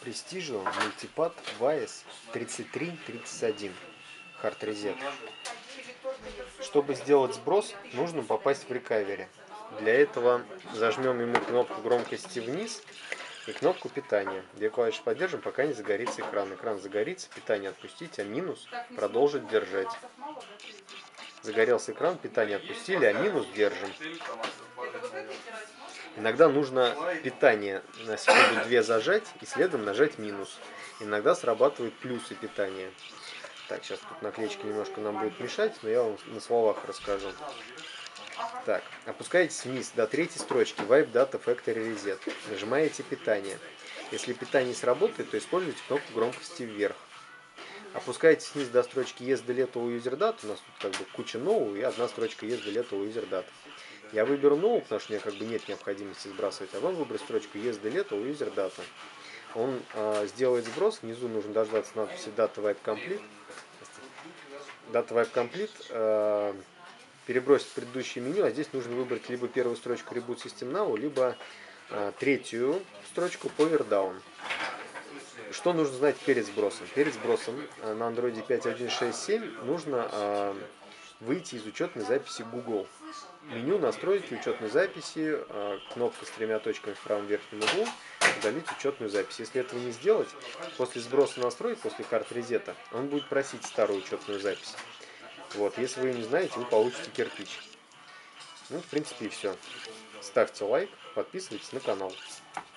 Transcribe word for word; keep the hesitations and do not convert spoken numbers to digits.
Prestigio Multipad вайс тридцать три тридцать один Hard Reset. Чтобы сделать сброс, нужно попасть в рекавери. Для этого зажмем ему кнопку громкости вниз и кнопку питания. Две клавиши поддержим, пока не загорится экран. Экран загорится, питание отпустить, а минус продолжить держать. Загорелся экран, питание отпустили, а минус держим. Иногда нужно питание на секунду-две зажать и следом нажать минус. Иногда срабатывают плюсы питания. Так, сейчас тут наклеечка немножко нам будет мешать, но я вам на словах расскажу. Так, опускаетесь вниз до третьей строчки Wipe Data Factory Reset. Нажимаете питание. Если питание сработает, то используйте кнопку громкости вверх. Опускаетесь вниз до строчки Yes Delete All User Data. У нас тут как бы куча no и одна строчка Yes Delete All User Data. Я выберу no, потому что у меня как бы нет необходимости сбрасывать, а вам выбрать строчку Yes Delete All User Data. Он э, сделает сброс, внизу нужно дождаться надписи Data Wipe Complete. Data Wipe Complete э, перебросить в предыдущее меню, а здесь нужно выбрать либо первую строчку Reboot System Now, либо э, третью строчку Power Down. Что нужно знать перед сбросом? Перед сбросом э, на Android пять точка один точка шесть точка семь нужно э, выйти из учетной записи Google. Меню настройки учетной записи, э, кнопка с тремя точками в правом верхнем углу, удалить учетную запись. Если этого не сделать, после сброса настроек, после карт резета, он будет просить старую учетную запись. Вот, если вы ее не знаете, вы получите кирпич. Ну, в принципе, и все. Ставьте лайк, подписывайтесь на канал.